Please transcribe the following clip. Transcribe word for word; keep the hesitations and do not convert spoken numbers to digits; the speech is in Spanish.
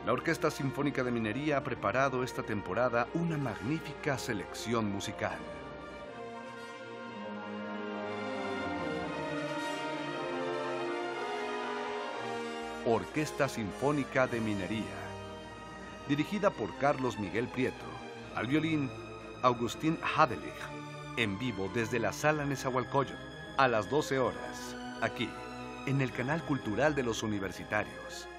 La Orquesta Sinfónica de Minería ha preparado esta temporada una magnífica selección musical. Orquesta Sinfónica de Minería, dirigida por Carlos Miguel Prieto. Al violín, Agustín Hadelich, en vivo desde la Sala Nezahualcóyotl, a las doce horas, aquí, en el Canal Cultural de los Universitarios.